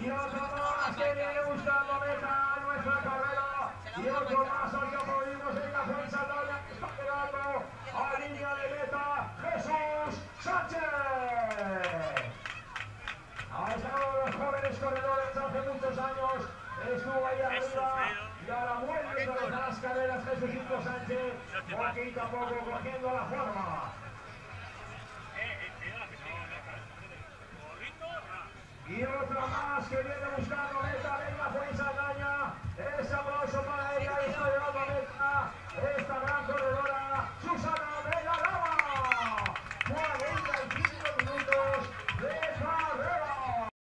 Y otro más que viene buscando meta nuestra carrera. Y otro más al que aplaudimos en la fuerza talla que está llegando a línea de meta, Jesús Sánchez. Ha estado los jóvenes corredores hace muchos años. Estuvo ahí arriba y ahora vuelve otra vez a las carreras Jesúsito Sánchez, poquito a poco cogiendo la forma. Y otra más que viene